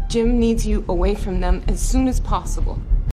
Jim needs you away from them as soon as possible.